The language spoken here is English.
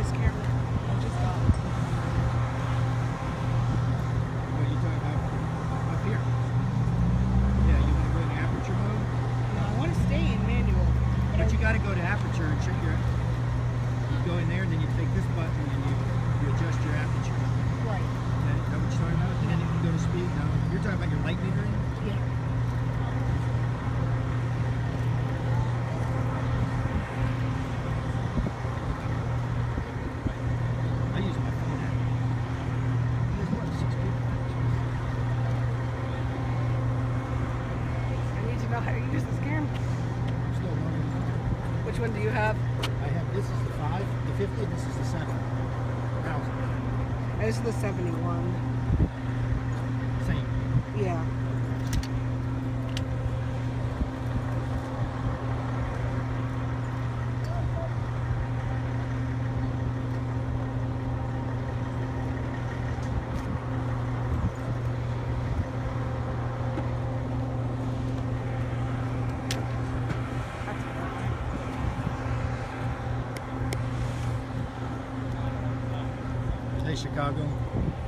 this camera. I just got it. What are you talking about up here? Yeah, you want to go in aperture mode? No, I want to stay in manual. But you got to go to aperture and check your. You go in there and then you take this button and you adjust your aperture. Right. Is that what you're talking about? And then you can go to speed. No, you're talking about your light metering. Yeah. I use my phone app. There's what, 6 people? I need to know how to use this camera. I'm still learning. Which one do you have? I have this is the 5, the 50, and this is the 7. 1,000. This is the 71. Same. Yeah. Hey, Chicago.